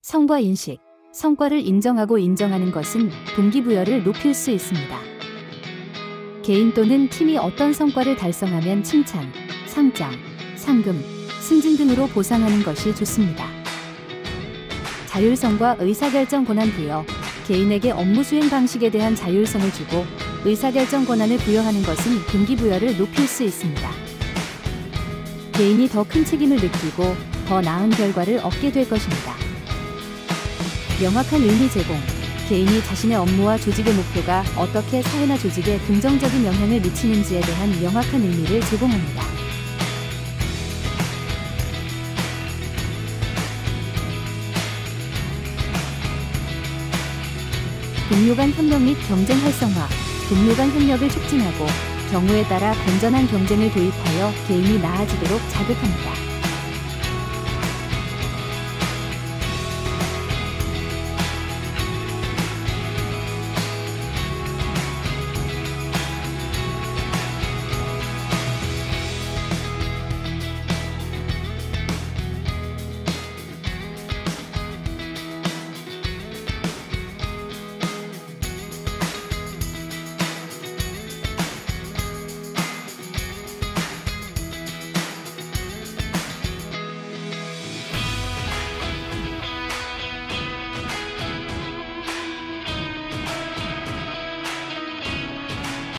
성과 인식, 성과를 인정하고 인정하는 것은 동기부여를 높일 수 있습니다. 개인 또는 팀이 어떤 성과를 달성하면 칭찬, 상장, 상금, 승진 등으로 보상하는 것이 좋습니다. 자율성과 의사결정 권한 부여, 개인에게 업무 수행 방식에 대한 자율성을 주고 의사결정 권한을 부여하는 것은 동기부여를 높일 수 있습니다. 개인이 더 큰 책임을 느끼고 더 나은 결과를 얻게 될 것입니다. 명확한 의미 제공, 개인이 자신의 업무와 조직의 목표가 어떻게 사회나 조직에 긍정적인 영향을 미치는지에 대한 명확한 의미를 제공합니다. 동료 간 협력 및 경쟁 활성화, 동료 간 협력을 촉진하고 경우에 따라 건전한 경쟁을 도입하여 개인이 나아지도록 자극합니다.